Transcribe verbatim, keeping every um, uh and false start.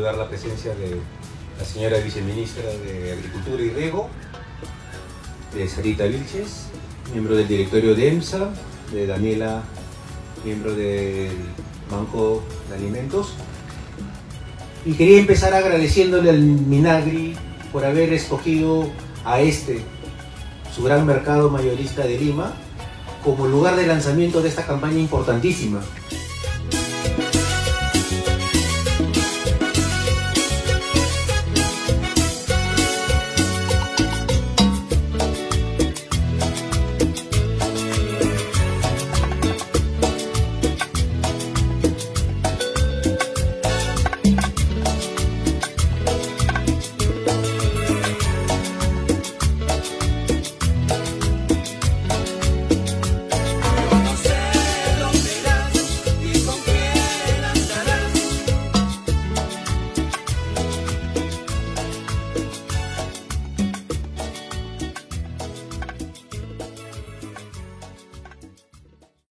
saludar la presencia de la señora viceministra de Agricultura y Riego, de Sarita Vilches, miembro del directorio de EMSA, de Daniela, miembro del Banco de Alimentos. Y quería empezar agradeciéndole al Minagri por haber escogido a este, su gran mercado mayorista de Lima, como lugar de lanzamiento de esta campaña importantísima.